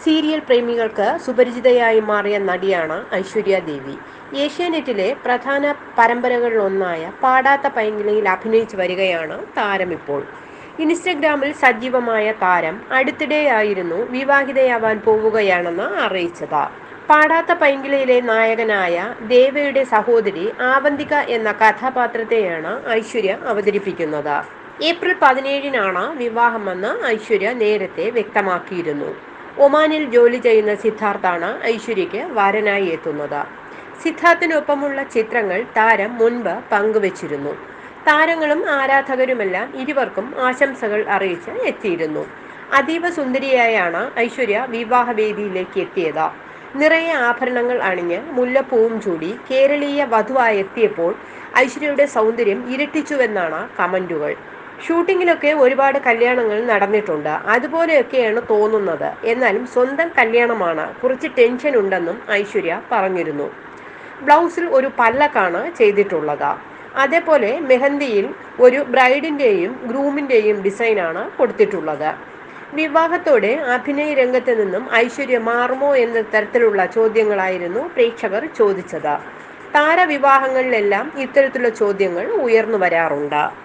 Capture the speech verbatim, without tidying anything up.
Serial പ്രേമികൾക്ക് സുപരിചിതയായി മാറിയ നടിയാണ് ഐശ്വര്യാദേവി. ഏഷ്യാനെറ്റിലെ പ്രധാന പരമ്പരകളിലൊന്നായ പാടാത്ത പൈങ്കിളിയിൽ അഭിനയിച്ചു വരികയാണ് താരമിപ്പോൾ. ഇൻസ്റ്റഗ്രാമിൽ സജീവമായ താരം അടുത്തിടെയായിരുന്നു വിവാഹിതയാവാൻ പോവുകയാണെന്ന് അറിയിച്ചത്. പാടാത്ത പൈങ്കിളിയിലെ നായകനായ ദേവയുടെ സഹോദരി ആവന്തിക എന്ന കഥാപാത്രത്തെയാണ് ഐശ്വര്യ അവതരിപ്പിക്കുന്നത്. ഏപ്രിൽ പതിനേഴിനാണ് വിവാഹമെന്ന് ഐശ്വര്യ നേരത്തെ വ്യക്തമാക്കിയിരുന്നു. ഒമാനിൽ ജോലി ചെയ്യുന്ന സിദ്ധാർത്ഥാണ് ഐശ്വര്യയ്ക്ക് വരനായി എത്തുന്നത്. സിദ്ധാർത്ഥിനൊപ്പമുള്ള ചിത്രങ്ങൾ താരം മുൻപ് പങ്കുവച്ചിരുന്നു. താരങ്ങളും ആരാധകരുമെല്ലാം ഇരുവർക്കും ആശംസകൾ അറിയിച്ച് എത്തിയിരുന്നു. അതീവ സുന്ദരിയായാണ് ഐശ്വര്യ വിവാഹവേദിയിലേക്ക് എത്തിയത്. നിറയെ ആഭരണങ്ങൾ അണിഞ്ഞ് മുല്ലപ്പൂവും ചൂടി കേരളീയ വധുവായെത്തിയപ്പോൾ ഐശ്വര്യയുടെ സൗന്ദര്യം ഇരട്ടിച്ചുവെന്നാണ് കമന്റുകൾ. ഷൂട്ടിങ്ങിലൊക്കെ ഒരുപാട് കല്യാണങ്ങൾ നടന്നിട്ടുണ്ട്, അതുപോലെയൊക്കെയാണ് തോന്നുന്നത്. എന്നാലും സ്വന്തം കല്യാണമാണ്, കുറച്ച് ടെൻഷൻ ഉണ്ടെന്നും ഐശ്വര്യ പറഞ്ഞിരുന്നു. ബ്ലൗസിൽ ഒരു പല്ലക്കാണ് ചെയ്തിട്ടുള്ളത്. അതേപോലെ മെഹന്തിയിൽ ഒരു ബ്രൈഡിൻ്റെയും ഗ്രൂമിൻ്റെയും ഡിസൈനാണ് കൊടുത്തിട്ടുള്ളത്. വിവാഹത്തോടെ അഭിനയ രംഗത്ത് നിന്നും ഐശ്വര്യ മാറുമോ എന്ന തരത്തിലുള്ള ചോദ്യങ്ങളായിരുന്നു പ്രേക്ഷകർ ചോദിച്ചത്. താരവിവാഹങ്ങളിലെല്ലാം ഇത്തരത്തിലുള്ള ചോദ്യങ്ങൾ ഉയർന്നു വരാറുണ്ട്.